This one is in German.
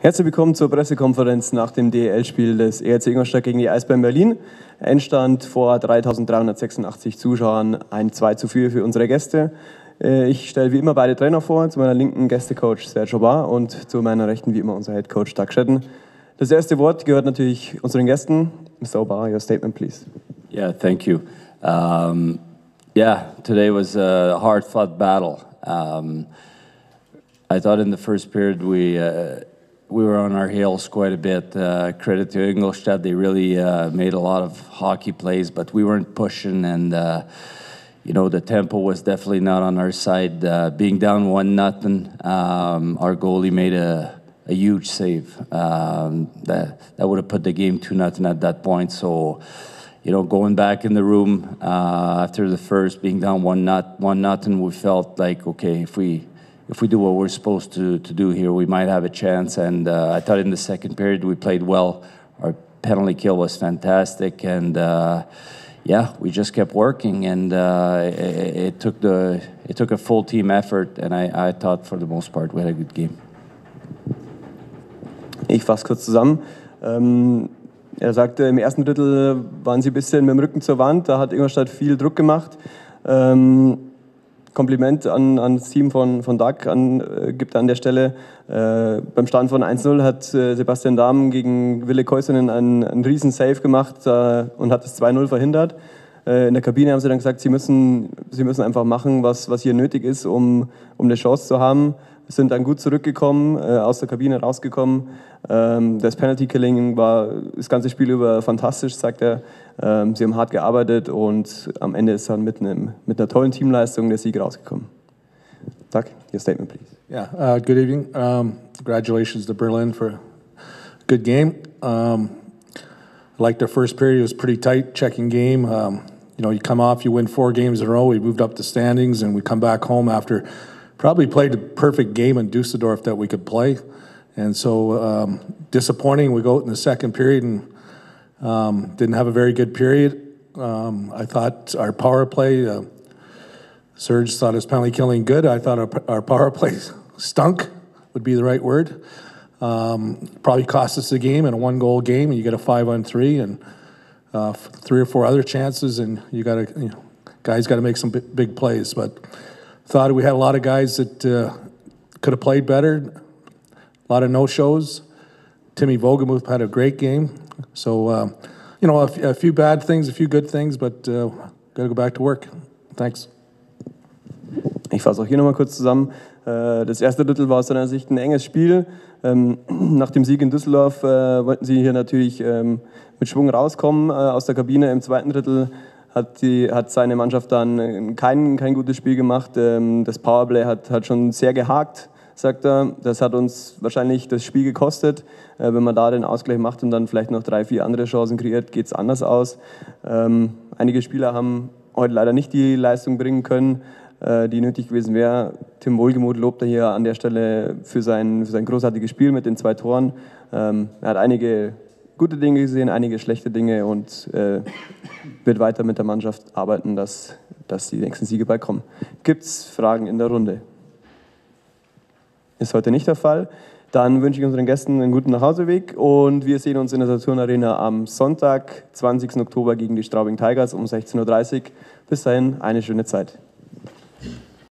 Herzlich willkommen zur Pressekonferenz nach dem DEL-Spiel des ERC Ingolstadt gegen die Eisbären Berlin. Endstand vor 3.386 Zuschauern, ein 2:4 für unsere Gäste. Ich stelle wie immer beide Trainer vor, zu meiner linken Gästecoach Serge Aubin und zu meiner rechten wie immer unser Headcoach Doug Shedden. Das erste Wort gehört natürlich unseren Gästen. Mr. Aubin, your statement please. Yeah, thank you. Today was a hard-fought battle. I thought in the first period we were on our heels quite a bit. Credit to Ingolstadt, they really made a lot of hockey plays, but we weren't pushing, and the tempo was definitely not on our side. Being down 1-0, our goalie made a huge save. That would have put the game 2-0 at that point. So, going back in the room after the first, being down 1-0, we felt like, okay, if we do what we're supposed to do here, we might have a chance. And I thought in the second period we played well. Our penalty kill was fantastic, and we just kept working. And it took a full team effort, and I thought for the most part we had a good game. Ich fasse kurz zusammen. Er sagte, im ersten Drittel waren sie ein bisschen mit dem Rücken zur Wand. Da hat Ingolstadt viel Druck gemacht. Kompliment ans Team von Doug gibt er an der Stelle. Beim Stand von 1:0 hat Sebastian Dahm gegen Ville Koisonen einen riesen Save gemacht und hat das 2:0 verhindert. In der Kabine haben sie dann gesagt, sie müssen einfach machen, was hier nötig ist, um eine Chance zu haben. Wir sind dann gut zurückgekommen, aus der Kabine rausgekommen. Das Penalty-Killing war das ganze Spiel über fantastisch, sagt er. Sie haben hart gearbeitet und am Ende ist dann mit einer tollen Teamleistung der Sieg rausgekommen. Doug, your statement, please. Yeah, good evening. Congratulations to Berlin for a good game. I liked our first period. It was pretty tight, checking game. You come off, you win 4 games in a row. We moved up the standings, and we come back home after probably played a perfect game in Düsseldorf that we could play. And so disappointing. We go out in the second period and didn't have a very good period. I thought our power play, Serge thought his penalty killing good. I thought our power play stunk, would be the right word. Probably cost us the game in a 1-goal game, and you get a 5-on-3 and 3 or 4 other chances, and guys got to make some big plays. But thought we had a lot of guys that could have played better. A lot of no-shows. Timmy Vogelmuth had a great game. So, a few bad things, a few good things, but got to go back to work. Thanks. Ich fasse auch hier nochmal kurz zusammen. Das erste Drittel war aus seiner Sicht ein enges Spiel. Nach dem Sieg in Düsseldorf wollten sie hier natürlich mit Schwung rauskommen aus der Kabine. Im zweiten Drittel hat seine Mannschaft dann kein gutes Spiel gemacht. Das Powerplay hat schon sehr gehakt, sagt er. Das hat uns wahrscheinlich das Spiel gekostet. Wenn man da den Ausgleich macht und dann vielleicht noch 3, 4 andere Chancen kreiert, geht es anders aus. Einige Spieler haben heute leider nicht die Leistung bringen können, die nötig gewesen wäre. Tim Wohlgemuth lobt er hier an der Stelle für sein großartiges Spiel mit den 2 Toren. Er hat einige gute Dinge gesehen, einige schlechte Dinge und wird weiter mit der Mannschaft arbeiten, dass die nächsten Siege bald kommen. Gibt es Fragen in der Runde? Ist heute nicht der Fall. Dann wünsche ich unseren Gästen einen guten Nachhauseweg und wir sehen uns in der Saturn Arena am Sonntag, 20. Oktober gegen die Straubing Tigers um 16:30 Uhr. Bis dahin eine schöne Zeit.